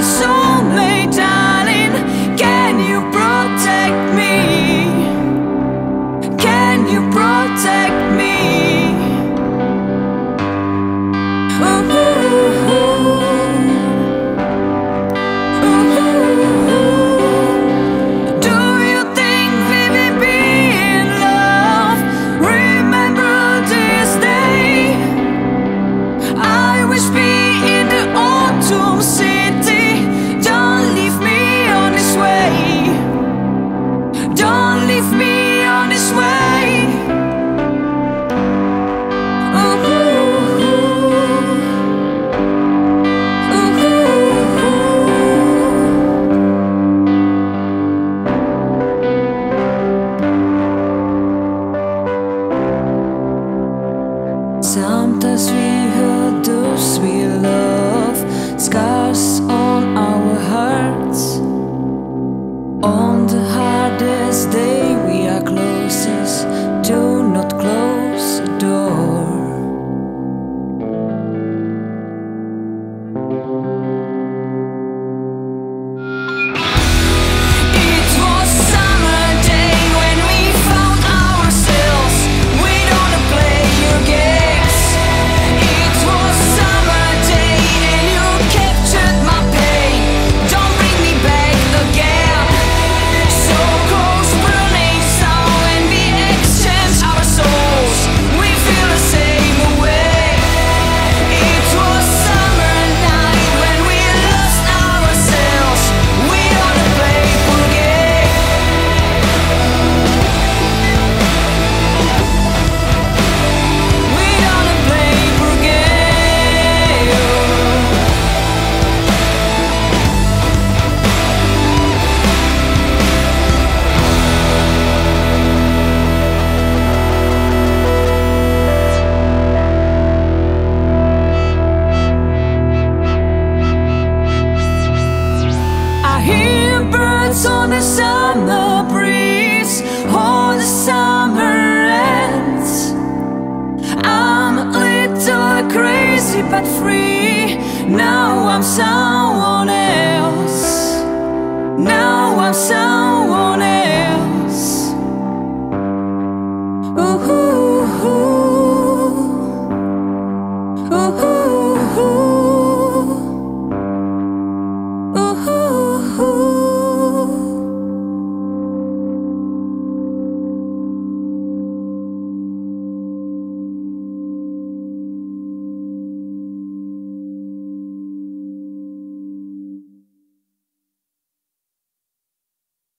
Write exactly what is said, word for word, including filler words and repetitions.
soulmate, darling. Can you protect me? Can you protect me? Ooh, ooh, ooh. Sometimes we hurt those we love, scars on our hearts. On the hardest day we are closest, do not close the door. On the summer breeze, all the summer ends. I'm a little crazy but free. Now I'm someone else. Now I'm someone